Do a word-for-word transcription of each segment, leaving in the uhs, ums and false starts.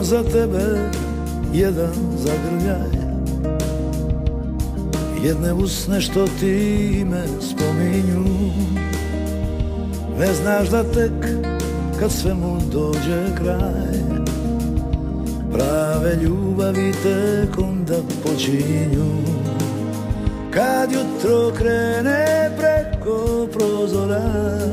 Čuvam za tebe jedan zagrljaj, jedne usne što ti me spominju. Ne znaš da tek kad svemu dođe kraj, prave ljubavi tek onda počinju. Kad jutro krene preko prozora,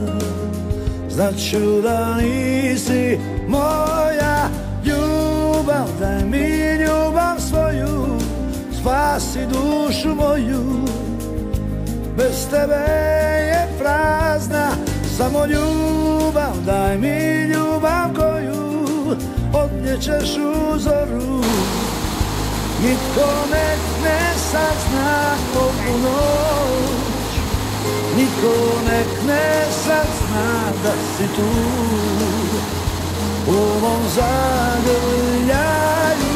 znaću da nisi moja ljubav. Daj mi ljubav svoju, spasi dušu moju. Bez tebe je prazna samo ljubav. Daj mi ljubav koju odnjećeš u zoru. Nitko nek ne sazna ovu noć, nitko nek ne sazna da si tu u mom zagrljaju.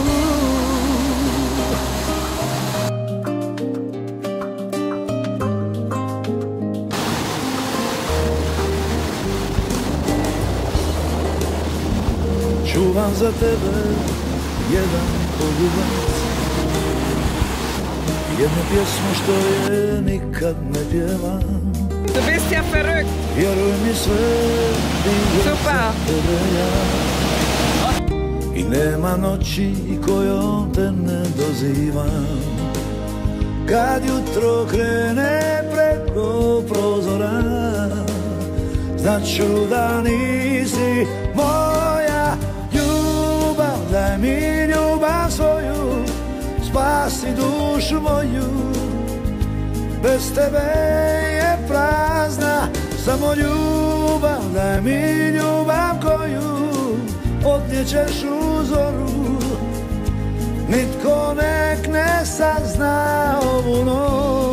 Čuvam za tebe jedan poljubac, jednu pjesmu što je nikad ne pjevam. Du bist ja verrückt. Vjeruj mi sve bilo Super. za tebe ja. I nema noći kojom te ne dozivam. Kad jutro krene preko prozora, znaću da nisi moja ljubav. Daj mi ljubav svoju, spasi dušu moju. Bez tebe je prazna samo ljubav. Daj mi ljubav koju odnjećeš u zoru. Nitko nek ne sazna ovu noć.